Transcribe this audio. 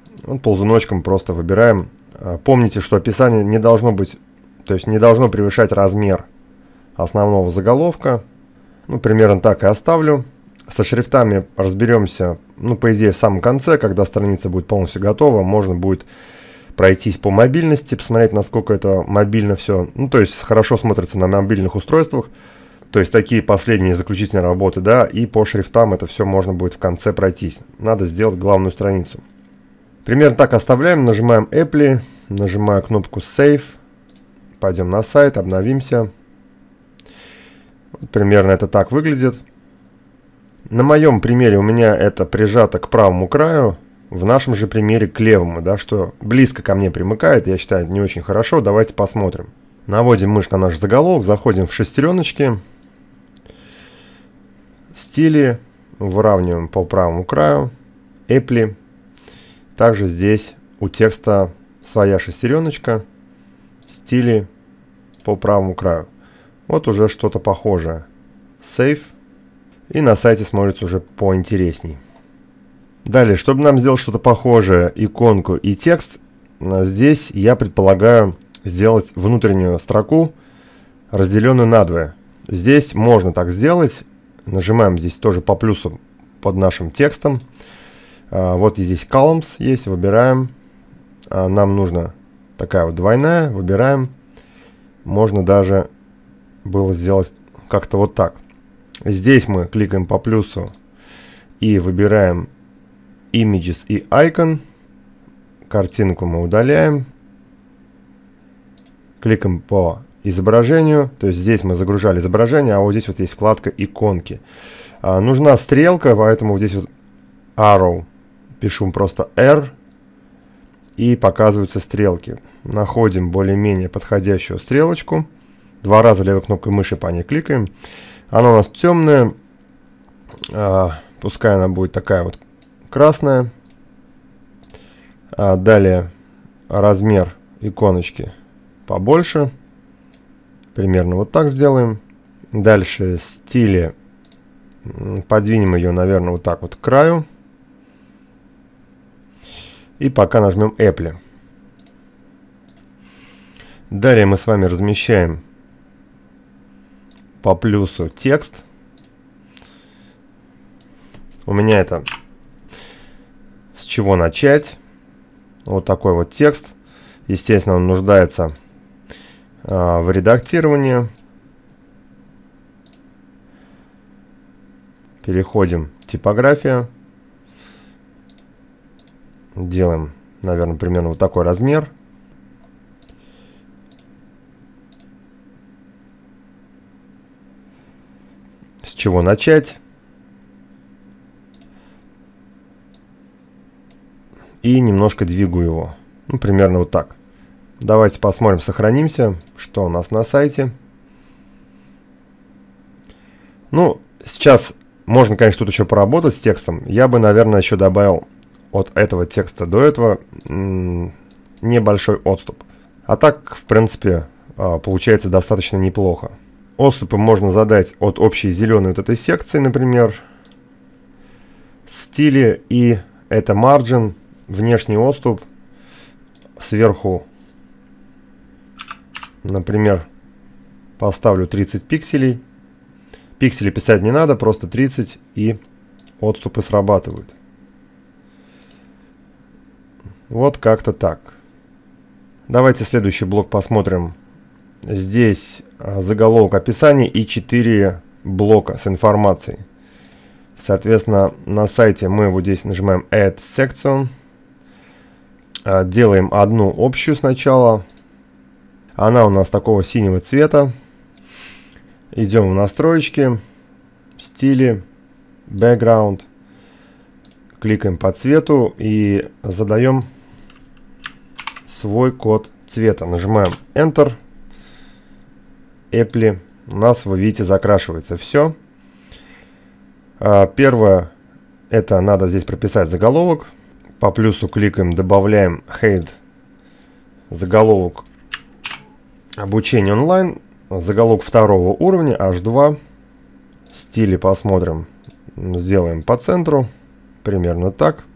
Вот ползуночком просто выбираем. Помните, что описание не должно быть, то есть не должно превышать размер основного заголовка. Ну, примерно так и оставлю. Со шрифтами разберемся, ну, по идее, в самом конце, когда страница будет полностью готова. Можно будет пройтись по мобильности, посмотреть, насколько это мобильно все. Ну, то есть хорошо смотрится на мобильных устройствах. То есть такие последние заключительные работы, да, и по шрифтам это все можно будет в конце пройтись. Надо сделать главную страницу. Примерно так оставляем, нажимаем Apply, нажимаю кнопку Save, пойдем на сайт, обновимся. Вот примерно это так выглядит. На моем примере у меня это прижато к правому краю, в нашем же примере к левому, да, что близко ко мне примыкает, я считаю, это не очень хорошо. Давайте посмотрим. Наводим мышь на наш заголовок, заходим в шестереночки, стили, выравниваем по правому краю, Apply. Также здесь у текста своя шестереночка, стили по правому краю. Вот уже что-то похожее. Save. И на сайте смотрится уже поинтересней. Далее, чтобы нам сделать что-то похожее, иконку и текст, здесь я предполагаю сделать внутреннюю строку, разделенную надвое. Здесь можно так сделать. Нажимаем здесь тоже по плюсу под нашим текстом. Вот и здесь columns есть, выбираем. Нам нужна такая вот двойная, выбираем. Можно даже было сделать как-то вот так. Здесь мы кликаем по плюсу и выбираем Images и Icon. Картинку мы удаляем. Кликаем по изображению. То есть здесь мы загружали изображение, а вот здесь вот есть вкладка иконки. Нужна стрелка, поэтому здесь вот Arrow. Пишем просто R. И показываются стрелки. Находим более-менее подходящую стрелочку. Два раза левой кнопкой мыши по ней кликаем. Она у нас темная. Пускай она будет такая вот красная. Далее размер иконочки побольше. Примерно вот так сделаем. Дальше стили. Подвинем ее, наверное, вот так вот к краю. И пока нажмем Apply. Далее мы с вами размещаем по плюсу текст. У меня это с чего начать. Вот такой вот текст. Естественно, он нуждается в редактировании. Переходим в типографию. Делаем, наверное, примерно вот такой размер. С чего начать? И немножко двигаю его. Ну, примерно вот так. Давайте посмотрим, сохранимся, что у нас на сайте. Ну, сейчас можно, конечно, тут еще поработать с текстом. Я бы, наверное, еще добавил от этого текста до этого небольшой отступ. А так, в принципе, получается достаточно неплохо. Отступы можно задать от общей зеленой вот этой секции, например, стили, и это margin, внешний отступ, сверху, например, поставлю 30 пикселей. Пиксели писать не надо, просто 30, и отступы срабатывают. Вот как-то так. Давайте следующий блок посмотрим. Здесь заголовок, описание и 4 блока с информацией. Соответственно, на сайте мы вот здесь нажимаем Add Section. Делаем одну общую сначала. Она у нас такого синего цвета. Идем в настройки, стили, Background. Кликаем по цвету и задаем свой код цвета. Нажимаем Enter. Apply. У нас, вы видите, закрашивается все. Первое, это надо здесь прописать заголовок. По плюсу кликаем, добавляем head, заголовок обучение онлайн, заголовок второго уровня, H2. Стили посмотрим, сделаем по центру, примерно так.